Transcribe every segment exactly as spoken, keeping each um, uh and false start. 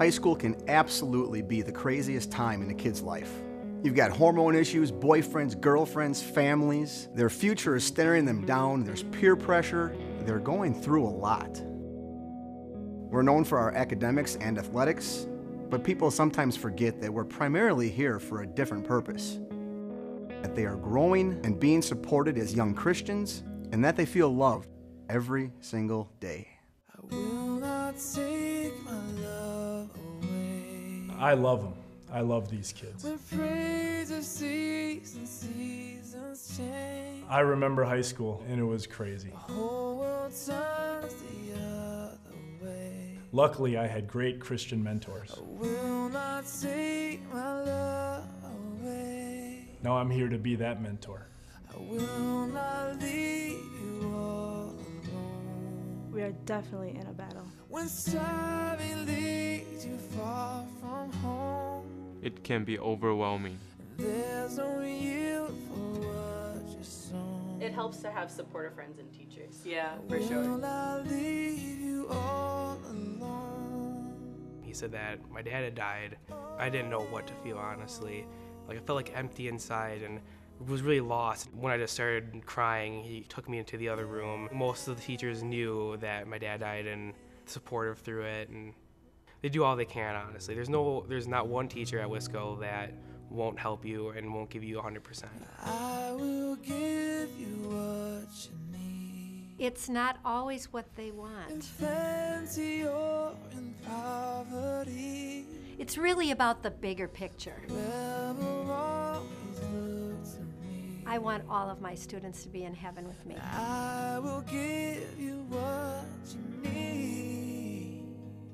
High school can absolutely be the craziest time in a kid's life. You've got hormone issues, boyfriends, girlfriends, families. Their future is staring them down. There's peer pressure. They're going through a lot. We're known for our academics and athletics, but people sometimes forget that we're primarily here for a different purpose. That they are growing and being supported as young Christians, and that they feel loved every single day. I will not take my love away. I love them. I love these kids. When praise of seasons, seasons change. I remember high school, and it was crazy. The whole world turns the other way. Luckily, I had great Christian mentors. I will not take my love away. Now I'm here to be that mentor. I will not leave you all alone. We are definitely in a battle. When striving leads you far from home, it can be overwhelming. There's no yield for what you're sown. It helps to have supportive friends and teachers. Yeah, I for sure. will not leave you all alone. He said that my dad had died. I didn't know what to feel, honestly. Like, I felt like empty inside and was really lost. When I just started crying, he took me into the other room. Most of the teachers knew that my dad died and supportive through it, and they do all they can, honestly. There's no, there's not one teacher at Wisco that won't help you and won't give you one hundred percent. I will give you what you need. It's not always what they want. In plenty or in poverty. It's really about the bigger picture. Whoever always looks at me. I want all of my students to be in heaven with me. I will give you what you need.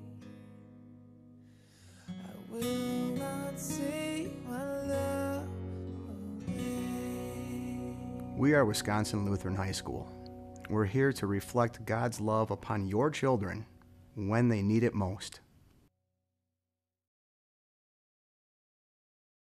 I will not take my love away. We are Wisconsin Lutheran High School. We're here to reflect God's love upon your children when they need it most.